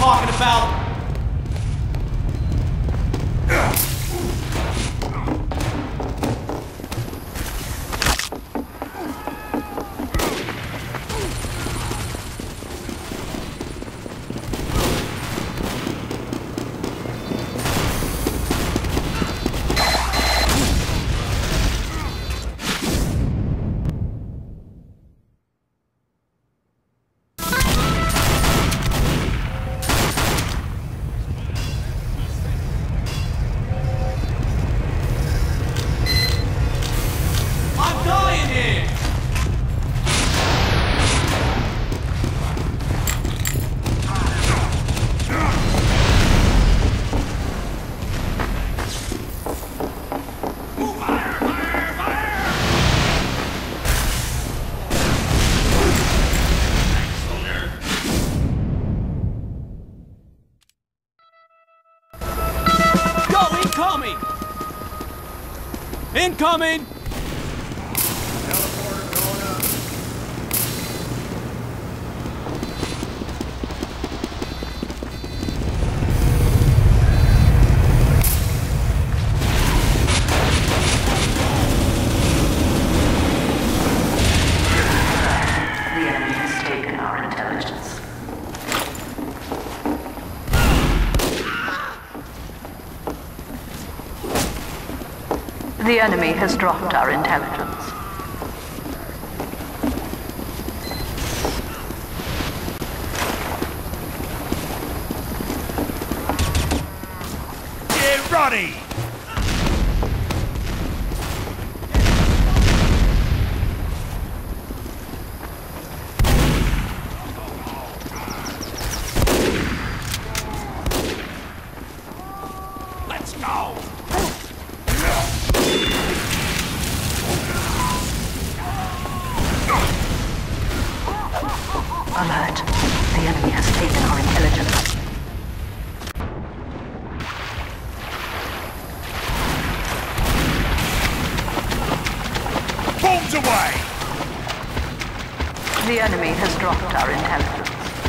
talking about! Incoming! The enemy has dropped our intelligence. Get ready! Let's go! Alert. The enemy has taken our intelligence. Bombs away! The enemy has dropped our intelligence.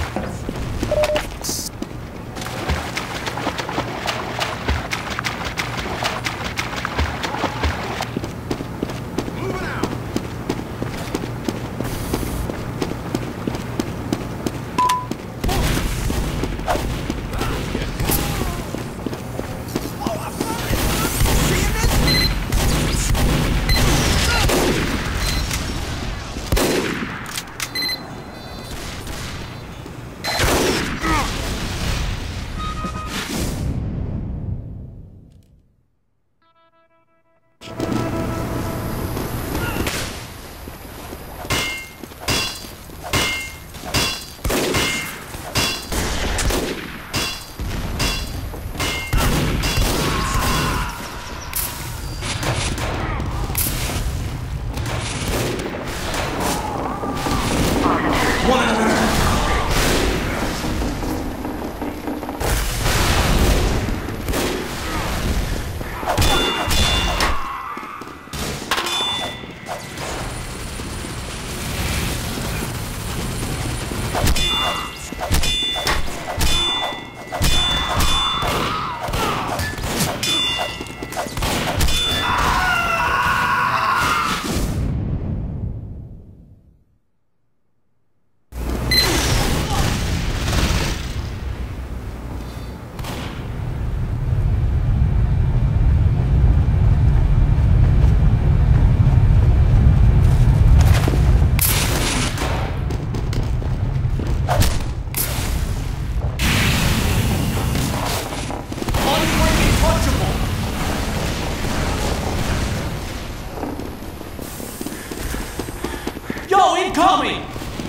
Yo, incoming!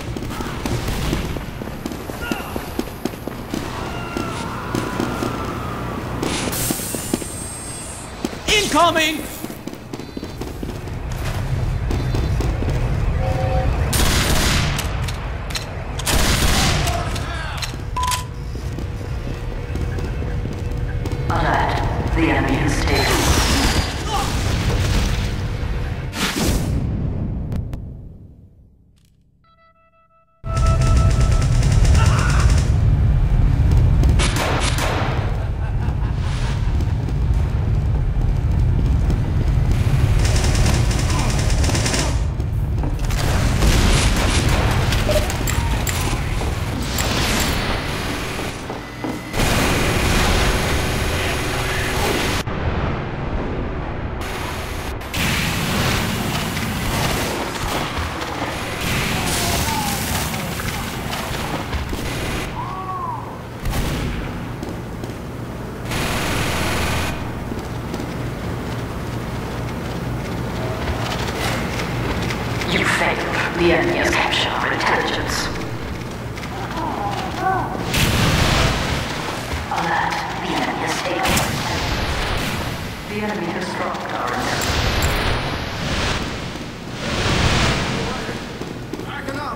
Incoming! Alert. The enemy has taken. The enemy has captured our intelligence. Alert, the enemy has taken our intelligence. The enemy has dropped our intelligence. Backing up!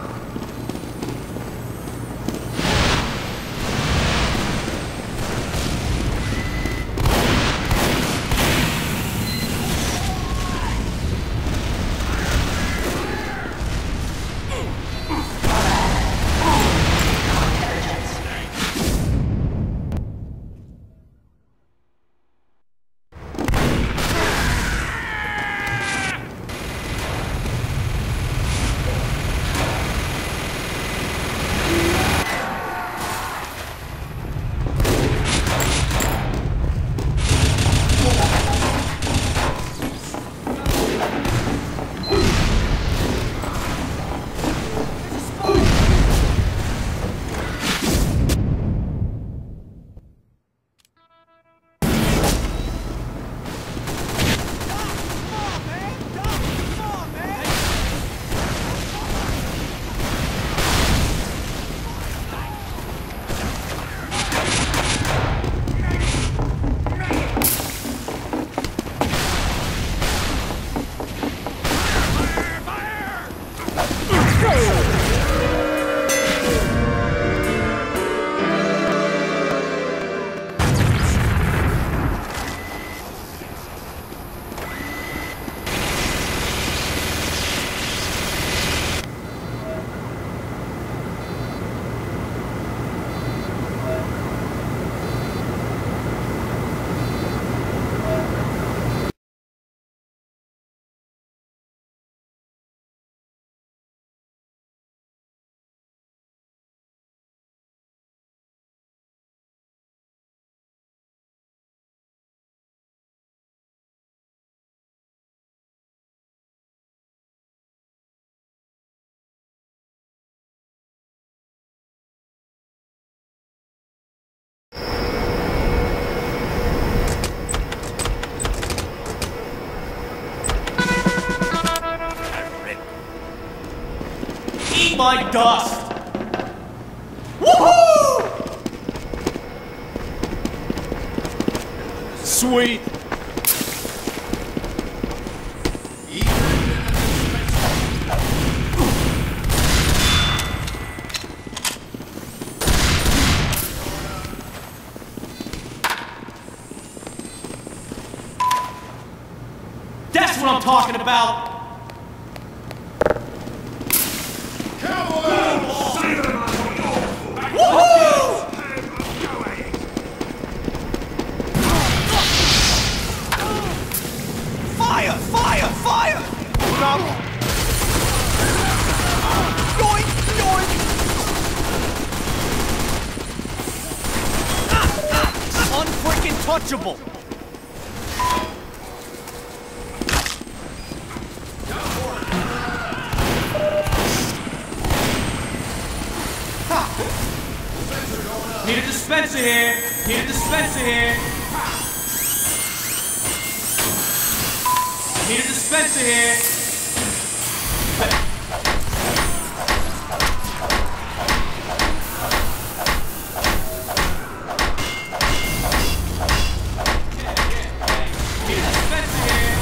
Eat my dust! Woohoo! Sweet! That's what I'm talking about! Fire! Fire! Fire! No! Yoink! Yoink! Unfreaking touchable! Need a dispenser here! Need a dispenser here! Need a dispenser here! Need a dispenser here!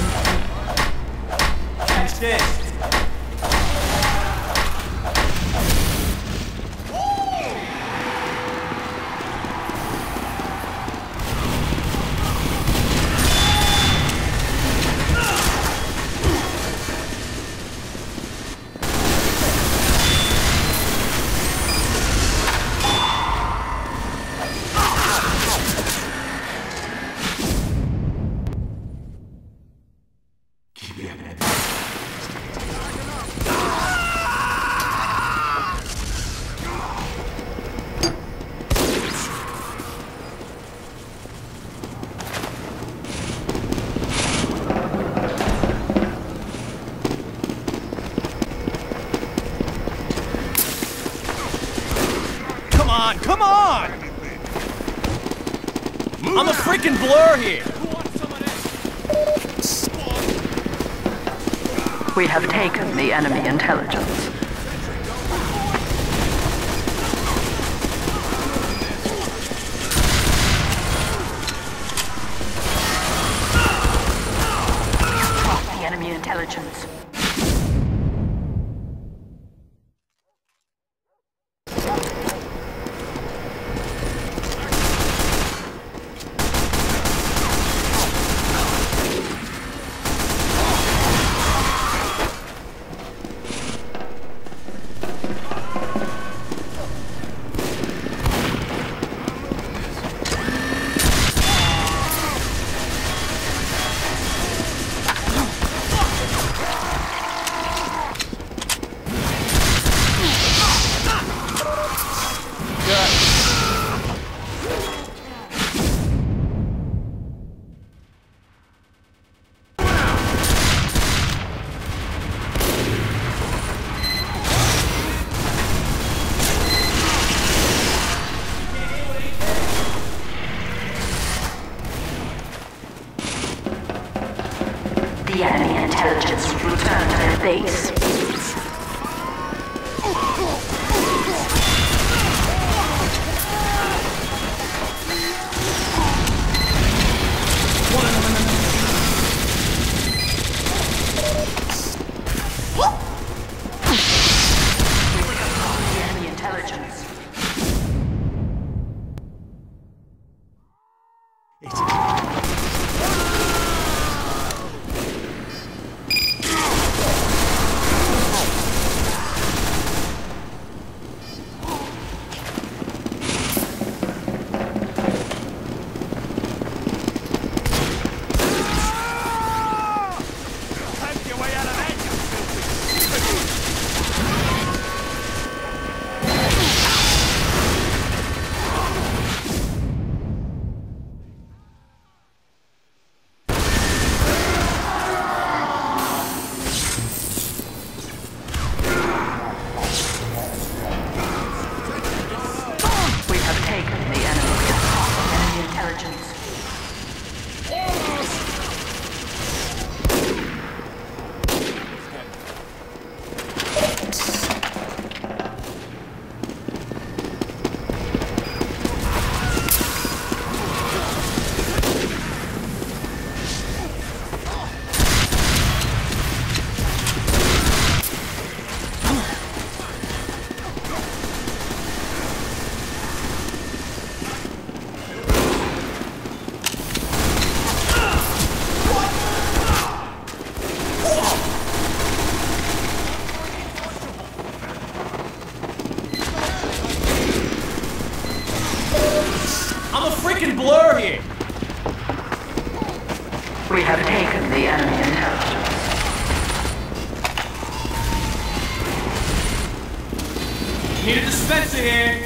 Catch this! Come on! I'm a freaking blur here! Who wants some of this? We have taken the enemy intelligence. Drop the enemy intelligence. The enemy intelligence will return to their base. The enemy intelligence. Blur here. We have taken the enemy intelligence. Need a dispenser here.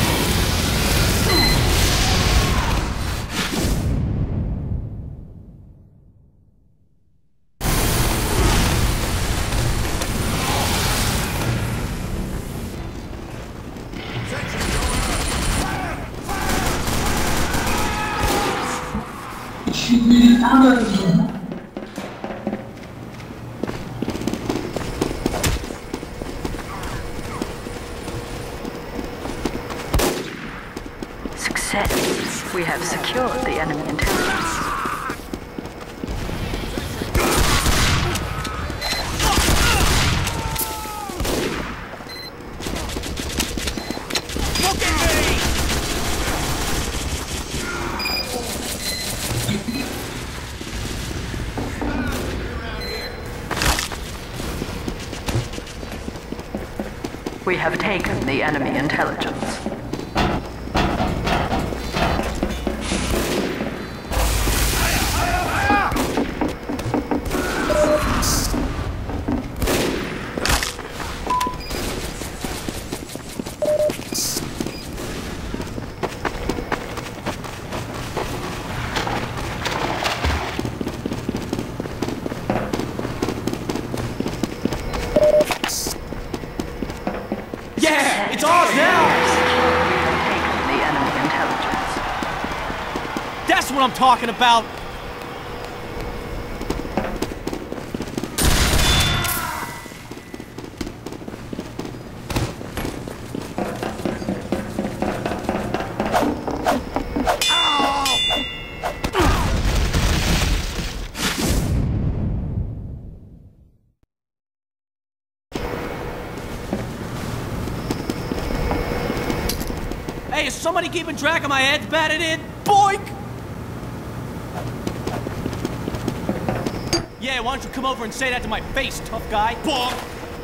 Success. We have secured the enemy intelligence. Look at me! We have taken the enemy intelligence. Yeah, it's ours now! We have taken the enemy intelligence. That's what I'm talking about! Hey, is somebody keeping track of my heads batted in? Boink! Yeah, why don't you come over and say that to my face, tough guy? Bonk!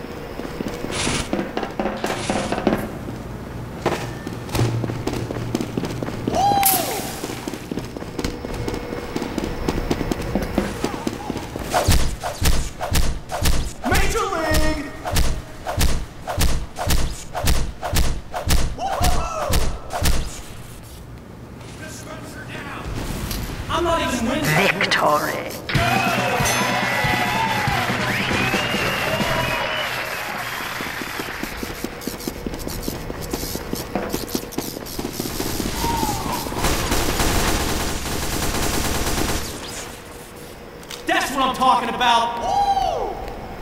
Victory. That's what I'm talking about! Woo!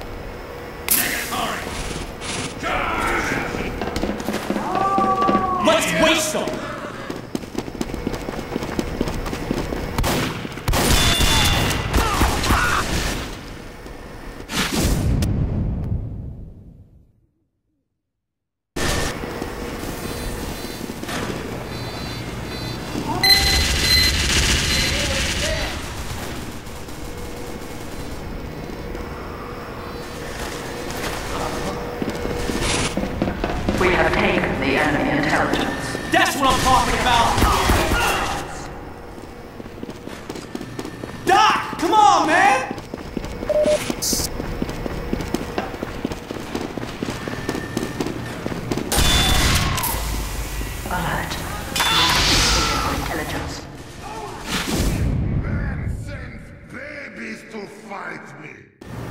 Let's waste them! We have taken the enemy intelligence. That's what I'm talking about! Doc! Come on, man! Alert. Our intelligence. Man sends babies to fight me.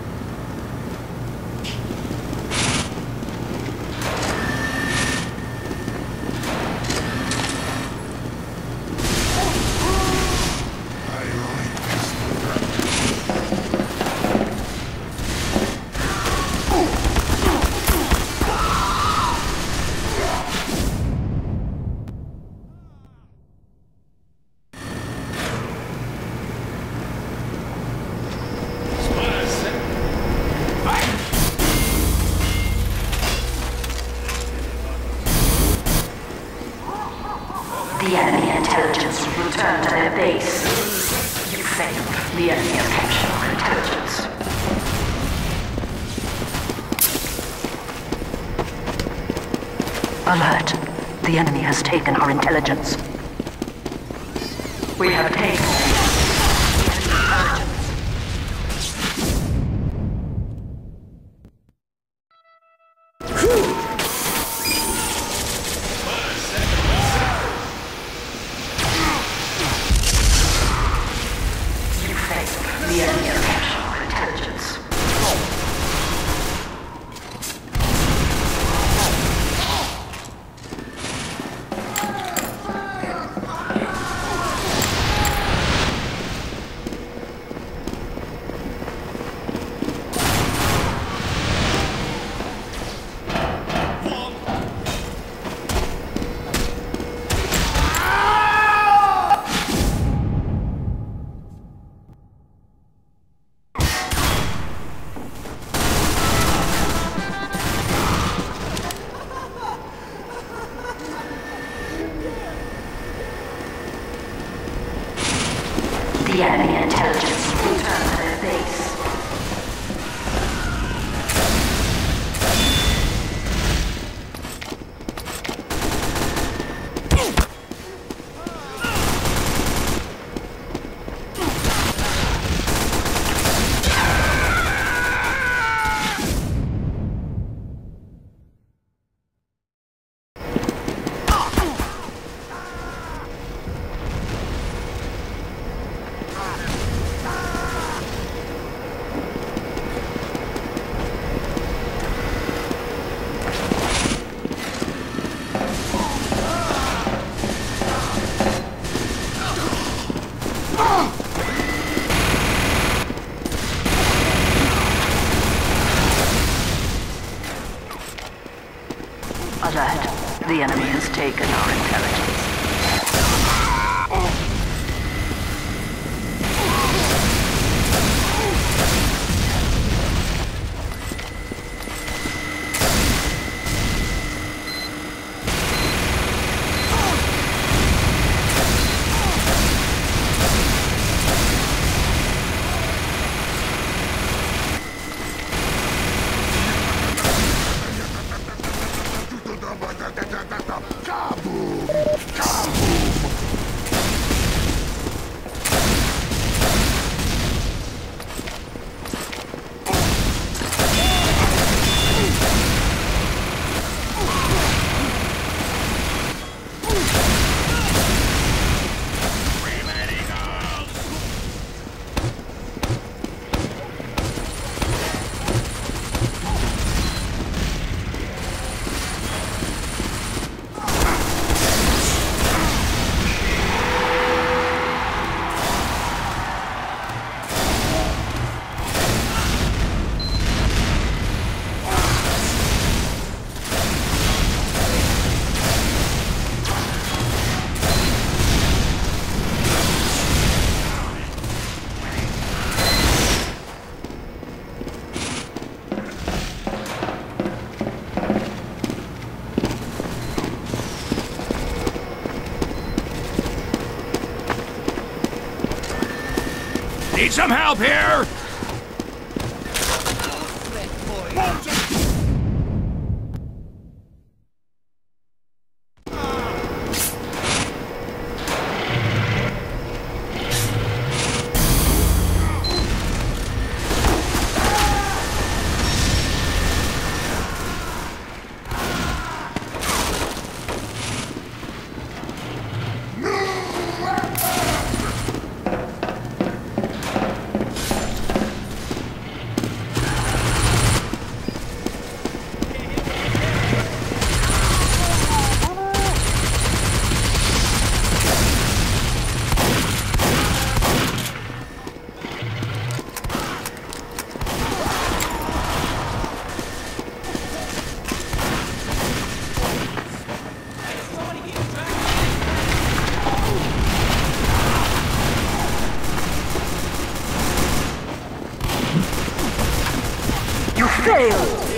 The enemy intelligence returned to their base. You failed. The enemy has captured our intelligence. Alert. The enemy has taken our intelligence. We have taken the enemy intelligence. The enemy has captured our intelligence. The enemy intelligence returned to their base. Alert. The enemy has taken our intelligence. Need some help here? You failed!